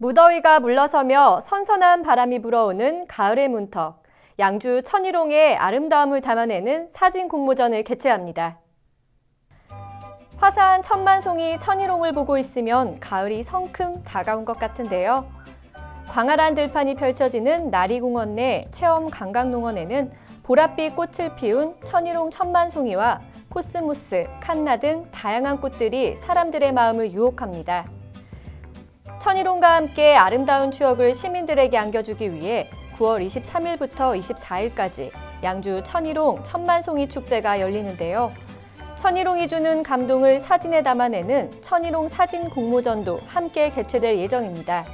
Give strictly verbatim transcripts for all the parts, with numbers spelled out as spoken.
무더위가 물러서며 선선한 바람이 불어오는 가을의 문턱, 양주 천일홍의 아름다움을 담아내는 사진 공모전을 개최합니다. 화사한 천만송이 천일홍을 보고 있으면 가을이 성큼 다가온 것 같은데요. 광활한 들판이 펼쳐지는 나리공원 내 체험 관광농원에는 보랏빛 꽃을 피운 천일홍 천만송이와 코스모스, 칸나 등 다양한 꽃들이 사람들의 마음을 유혹합니다. 천일홍과 함께 아름다운 추억을 시민들에게 안겨주기 위해 구월 이십삼일부터 이십사일까지 양주 천일홍 천만송이 축제가 열리는데요. 천일홍이 주는 감동을 사진에 담아내는 천일홍 사진 공모전도 함께 개최될 예정입니다.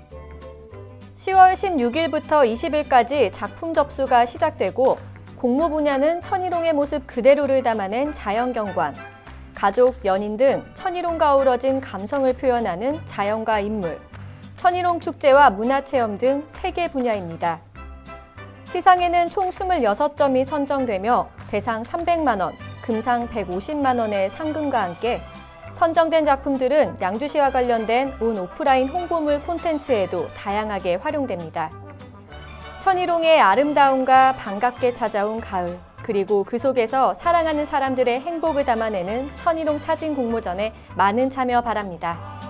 시월 십육일부터 이십일까지 작품 접수가 시작되고 공모 분야는 천일홍의 모습 그대로를 담아낸 자연경관, 가족, 연인 등 천일홍과 어우러진 감성을 표현하는 자연과 인물, 천일홍 축제와 문화체험 등 세 개 분야입니다. 시상에는 총 이십육 점이 선정되며 대상 삼백만 원, 금상 백오십만 원의 상금과 함께 선정된 작품들은 양주시와 관련된 온 오프라인 홍보물 콘텐츠에도 다양하게 활용됩니다. 천일홍의 아름다움과 반갑게 찾아온 가을, 그리고 그 속에서 사랑하는 사람들의 행복을 담아내는 천일홍 사진 공모전에 많은 참여 바랍니다.